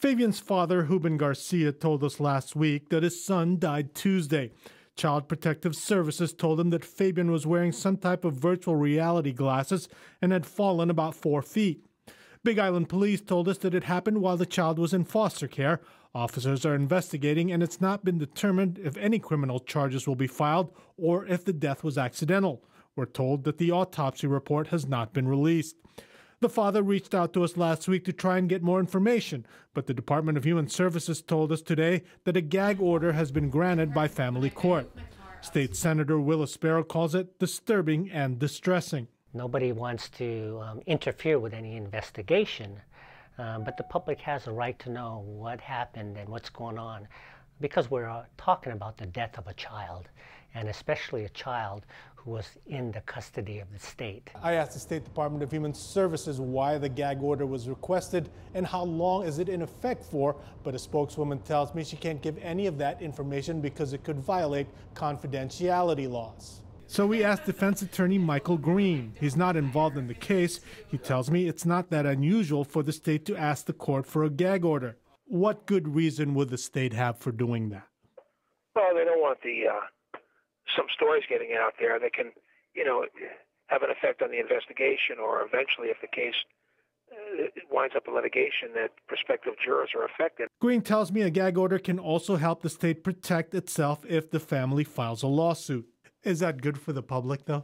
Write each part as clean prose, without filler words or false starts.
Fabian's father, Fabian Garcia, told us last week that his son died Tuesday. Child Protective Services told him that Fabian was wearing some type of virtual reality glasses and had fallen about 4 feet. Big Island Police told us that it happened while the child was in foster care. Officers are investigating, and it's not been determined if any criminal charges will be filed or if the death was accidental. We're told that the autopsy report has not been released. The father reached out to us last week to try and get more information, but the Department of Human Services told us today that a gag order has been granted by family court. State Senator Willis Sparrow calls it disturbing and distressing. Nobody wants to interfere with any investigation, but the public has a right to know what happened and what's going on, because we're talking about the death of a child, and especially a child who was in the custody of the state. I asked the State Department of Human Services why the gag order was requested and how long is it in effect for, but a spokeswoman tells me she can't give any of that information because it could violate confidentiality laws. So we asked defense attorney Michael Green. He's not involved in the case. He tells me it's not that unusual for the state to ask the court for a gag order. What good reason would the state have for doing that? Well, they don't want some stories getting out there that can, have an effect on the investigation, or eventually, if the case winds up in litigation, that prospective jurors are affected. Green tells me a gag order can also help the state protect itself if the family files a lawsuit. Is that good for the public, though?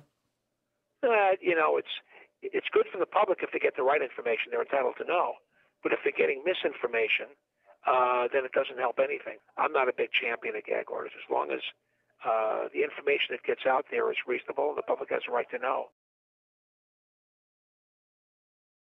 It's good for the public if they get the right information they're entitled to know. But if they're getting misinformation, then it doesn't help anything. I'm not a big champion of gag orders as long as the information that gets out there is reasonable and the public has a right to know.